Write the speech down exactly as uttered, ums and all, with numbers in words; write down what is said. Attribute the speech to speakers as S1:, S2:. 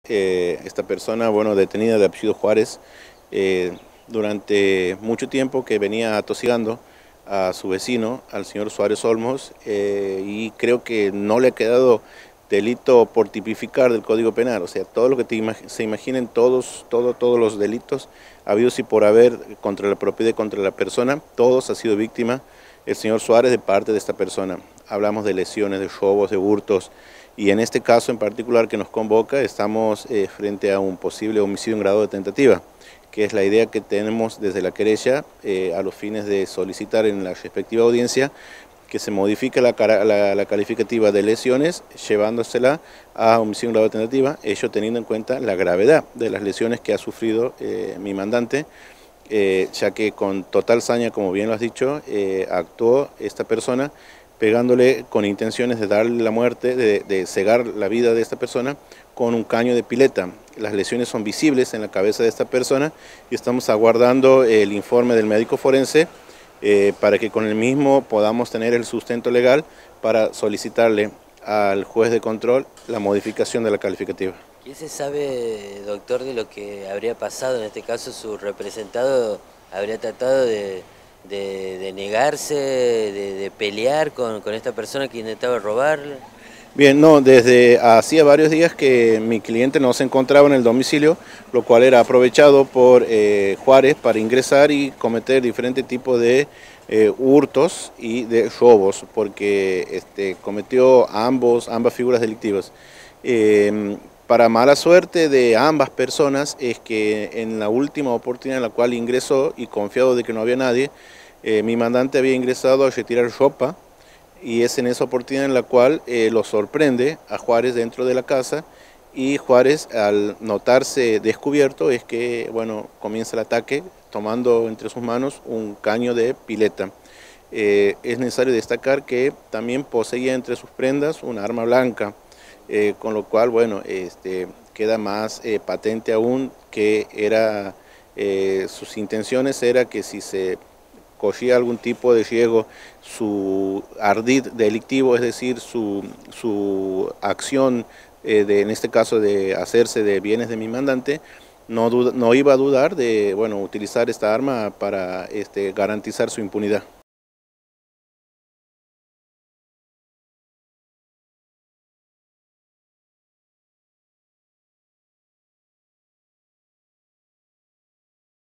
S1: Eh, esta persona, bueno, detenida de apellido Juárez, eh, durante mucho tiempo que venía atosigando a su vecino, al señor Suárez Olmos, eh, y creo que no le ha quedado delito por tipificar del Código Penal. O sea, todo lo que te imag se imaginen, todos, todo, todos los delitos habidos y por haber contra la propiedad y contra la persona, todos ha sido víctima el señor Suárez de parte de esta persona. Hablamos de lesiones, de robos, de hurtos, y en este caso en particular que nos convoca, estamos eh, frente a un posible homicidio en grado de tentativa, que es la idea que tenemos desde la querella eh, a los fines de solicitar en la respectiva audiencia que se modifique la, la, la calificativa de lesiones, llevándosela a homicidio en grado de tentativa, ello teniendo en cuenta la gravedad de las lesiones que ha sufrido eh, mi mandante, eh, ya que con total saña, como bien lo has dicho, eh, actuó esta persona pegándole con intenciones de darle la muerte, de, de cegar la vida de esta persona con un caño de pileta. Las lesiones son visibles en la cabeza de esta persona y estamos aguardando el informe del médico forense eh, para que con el mismo podamos tener el sustento legal para solicitarle al juez de control la modificación de la calificativa.
S2: ¿Qué se sabe, doctor, de lo que habría pasado? En este caso, su representado habría tratado de, de, de negarse, de, de pelear con, con esta persona que intentaba robarle.
S1: Bien, no, desde hacía varios días que mi cliente no se encontraba en el domicilio, lo cual era aprovechado por eh, Juárez para ingresar y cometer diferentes tipos de eh, hurtos y de robos, porque este, cometió ambos, ambas figuras delictivas. Eh, para mala suerte de ambas personas es que en la última oportunidad en la cual ingresó y confiado de que no había nadie, eh, mi mandante había ingresado a retirar ropa, y es en esa oportunidad en la cual eh, lo sorprende a Juárez dentro de la casa, y Juárez, al notarse descubierto, es que bueno, comienza el ataque tomando entre sus manos un caño de pileta. Eh, es necesario destacar que también poseía entre sus prendas un arma blanca, eh, con lo cual bueno, este, queda más eh, patente aún que era, eh, sus intenciones era que si se cogía algún tipo de riesgo, su ardid delictivo, es decir, su, su acción, eh, de, en este caso de hacerse de bienes de mi mandante, no, duda, no iba a dudar de bueno, utilizar esta arma para este, garantizar su impunidad.